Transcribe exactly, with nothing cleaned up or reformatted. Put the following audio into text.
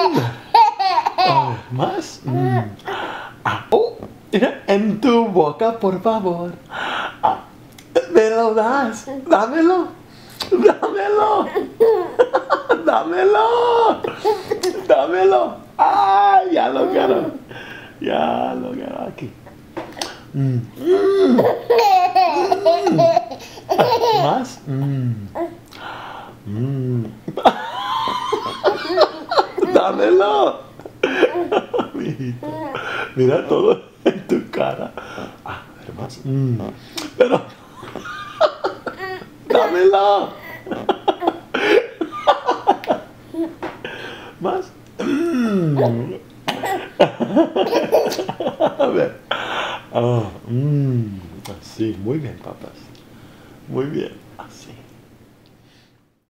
A ver, más. Mm. Ah, oh, mira, en tu boca, por favor. Ah, ¿me lo das? Dámelo. Dámelo. Dámelo. Dámelo. Ah, ya lo quiero. Ya lo quiero aquí. Mm. Mm. Mm. Más. Mm. Mm. Dámelo. Mijito. Mira todo en tu cara. Ah, a ver más. Mm. Pero. Dámelo. Más. Mm. A ver. Ah, mm. Sí, muy bien, papas. Muy bien.